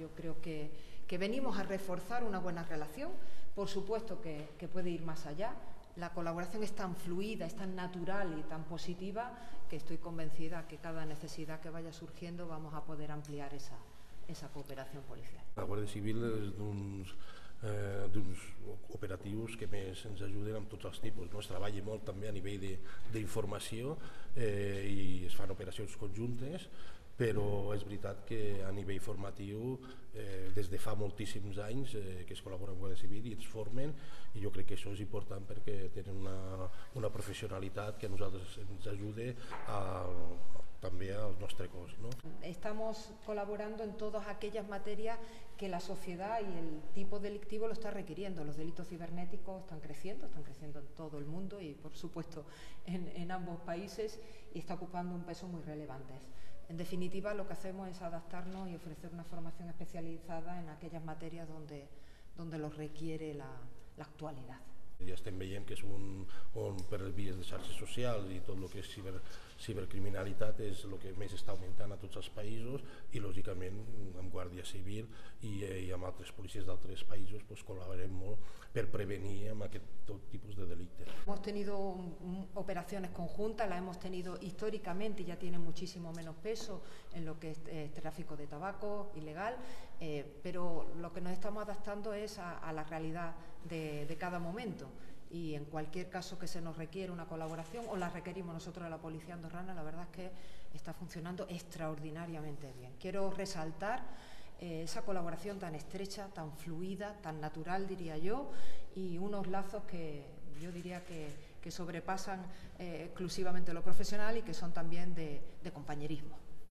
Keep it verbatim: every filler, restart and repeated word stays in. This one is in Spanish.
Yo creo que, que venimos a reforzar una buena relación. Por supuesto que, que puede ir más allá. La colaboración es tan fluida, es tan natural y tan positiva que estoy convencida que cada necesidad que vaya surgiendo vamos a poder ampliar esa, esa cooperación policial. La Guàrdia Civil és d'uns eh, d'uns operatius que més ens ajuden amb tots els tipus. No? Es treballa molt també a nivell d'informació eh, i es fan operacions conjuntes, però és veritat que a nivell formatiu eh, des de fa moltíssims anys eh, que es col·labora amb Guàrdia Civil i ens formen, i jo crec que això és important perquè tenen una, una professionalitat que a nosaltres ens ajuda a, també al nostre cos, ¿no? Estamos colaborando en todas aquellas materias que la sociedad y el tipo delictivo lo está requiriendo. Los delitos cibernéticos están creciendo, están creciendo en todo el mundo y por supuesto en, en ambos países, y está ocupando un peso muy relevante. En definitiva, lo que hacemos es adaptarnos y ofrecer una formación especializada en aquellas materias donde, donde lo requiere la, la actualidad. Ja estem veient que és un, on per les vies de xarxes socials i tot el que és ciber, cibercriminalitat és el que més està augmentant a tots els països, i lògicament amb Guàrdia Civil i, i amb altres policies d'altres països pues, col·laborem molt per prevenir amb aquest tot tipus de delictes. Hemos tenido operaciones conjuntas, las hemos tenido históricamente y ya tienen muchísimo menos peso en lo que es eh, tráfico de tabaco ilegal, eh, pero lo que nos estamos adaptando es a, a la realidad de, de cada momento. Y en cualquier caso que se nos requiere una colaboración o la requerimos nosotros de la Policía Andorrana, la verdad es que está funcionando extraordinariamente bien. Quiero resaltar eh, esa colaboración tan estrecha, tan fluida, tan natural, diría yo, y unos lazos que yo diría que, que sobrepasan eh, exclusivamente lo profesional y que son también de, de compañerismo.